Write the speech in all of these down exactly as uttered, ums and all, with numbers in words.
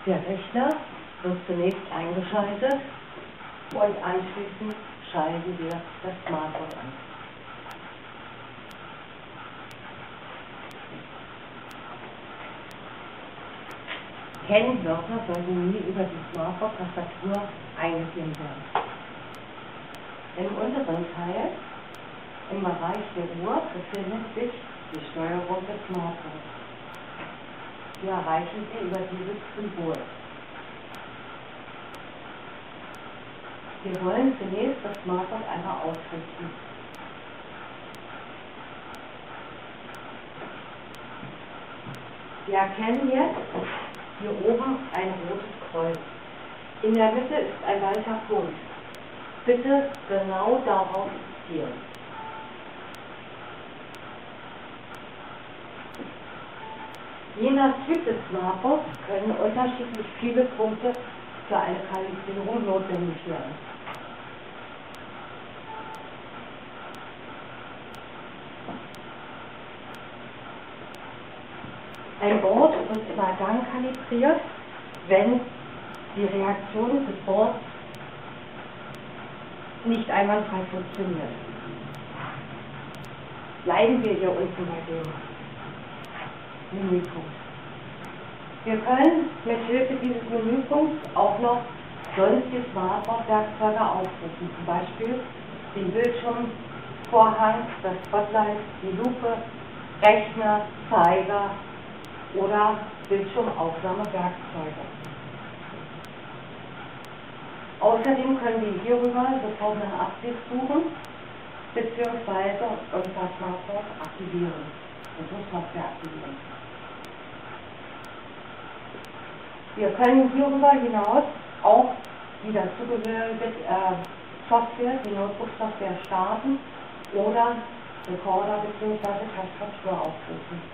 Der Rechner wird zunächst eingeschaltet und anschließend schalten wir das Smartphone an. Kennwörter sollten nie über die Smartphone-Tastatur eingegeben werden. Im unteren Teil, im Bereich der Uhr, befindet sich die Steuerung des Smartphones. Wir erreichen sie über dieses Symbol. Wir wollen zunächst das Smartphone einmal ausrichten. Wir erkennen jetzt hier oben ein rotes Kreuz. In der Mitte ist ein weißer Punkt. Bitte genau darauf zielen. Je nach Typ des Smartphones können unterschiedlich viele Punkte für eine Kalibrierung notwendig werden. Ein Board wird immer dann kalibriert, wenn die Reaktion des Boards nicht einwandfrei funktioniert. Bleiben wir hier unten bei dem Menüpunkt. Wir können mit Hilfe dieses Menüpunkts auch noch sonstige Smartphone-Werkzeuge aufrufen, zum Beispiel den Bildschirmvorhang, das Spotlight, die Lupe, Rechner, Zeiger oder Bildschirmaufnahmewerkzeuge. Außerdem können wir hierüber sofort nach Updates suchen bzw. unser Smartphone aktivieren, unsere Software aktivieren. Wir können hierüber hinaus auch die dazugehörige äh, Software, die Notebook-Software starten oder Recorder bzw. Tastatur aufrufen.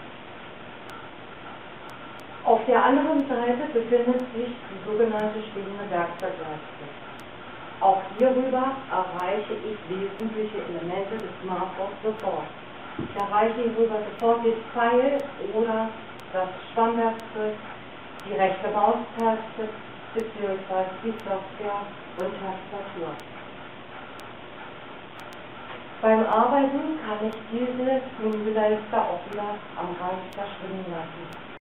Auf der anderen Seite befindet sich die sogenannte stehende Werkzeugleiste. Auch hierüber erreiche ich wesentliche Elemente des Smartphones sofort. Ich erreiche hierüber sofort den Pfeil oder das Stammwerkzeug, die rechte Maustaste bzw. die Software und Tastatur. Beim Arbeiten kann ich diese Menüleiste auch wieder am Rand verschwinden lassen.